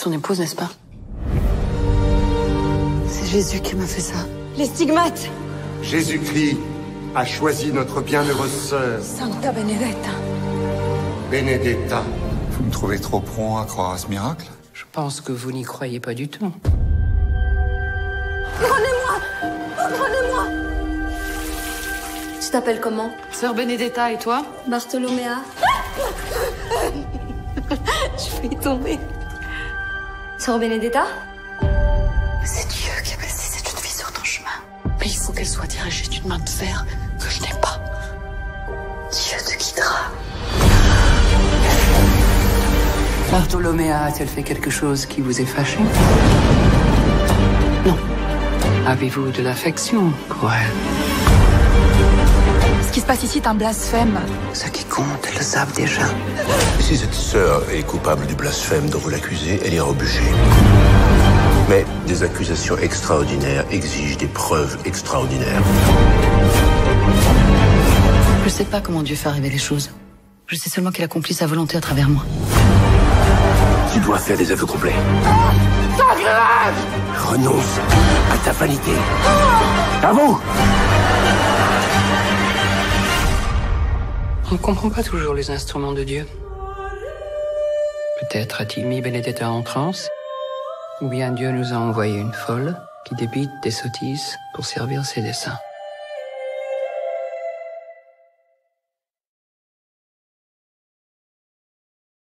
son épouse, n'est-ce pas? C'est Jésus qui m'a fait ça. Les stigmates. Jésus-Christ a choisi notre bienheureuse sœur, Sancta Benedetta. Benedetta. Vous me trouvez trop prompt à croire à ce miracle? Je pense que vous n'y croyez pas du tout. Prenez-moi! Prenez-moi! Tu t'appelles comment? Sœur Benedetta, et toi? Bartholoméa. Je vais tomber. Sœur Benedetta? C'est Dieu qui a placé cette jeune fille sur ton chemin. Mais il faut qu'elle soit dirigée d'une main de fer que je n'ai pas. Dieu te guidera. Bartholoméa a-t-elle fait quelque chose qui vous ait fâché? Non. Avez-vous de l'affection pour elle? Ce qui se passe ici est un blasphème. Ce qui compte, elles le savent déjà. Si cette sœur est coupable du blasphème dont vous l'accusez, elle ira au bûcher. Mais des accusations extraordinaires exigent des preuves extraordinaires. Je sais pas comment Dieu fait arriver les choses. Je sais seulement qu'il accomplit sa volonté à travers moi. Tu dois faire des aveux complets. Renonce à ta vanité. À vous! On ne comprend pas toujours les instruments de Dieu. Peut-être a-t-il mis Benedetta en transe, ou bien Dieu nous a envoyé une folle qui débite des sottises pour servir ses desseins.